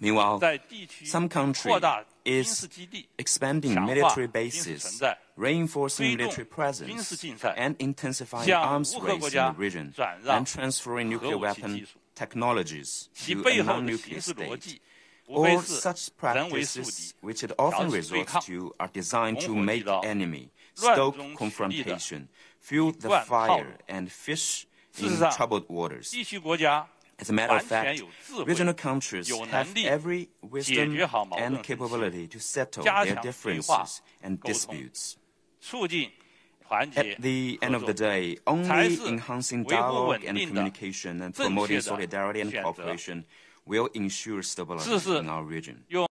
Meanwhile, some countries is expanding military bases, reinforcing military presence, and intensifying arms race in the region, and transferring nuclear weapon technologies to a non-nuclear state. All such practices, which it often resorts to, are designed to make the enemy, stoke confrontation, fuel the fire, and fish in troubled waters. As a matter of fact, regional countries have every wisdom and capability to settle their differences and disputes. At the end of the day, only enhancing dialogue and communication and promoting solidarity and cooperation will ensure stability in our region.